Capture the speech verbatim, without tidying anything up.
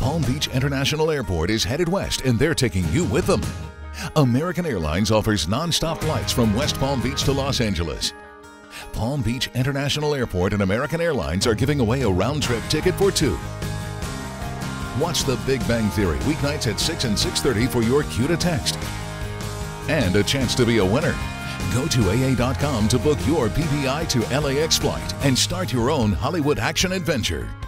Palm Beach International Airport is headed west and they're taking you with them. American Airlines offers non-stop flights from West Palm Beach to Los Angeles. Palm Beach International Airport and American Airlines are giving away a round-trip ticket for two. Watch The Big Bang Theory weeknights at six and six thirty for your cue to text. And a chance to be a winner. Go to A A dot com to book your P B I to L A X flight and start your own Hollywood action adventure.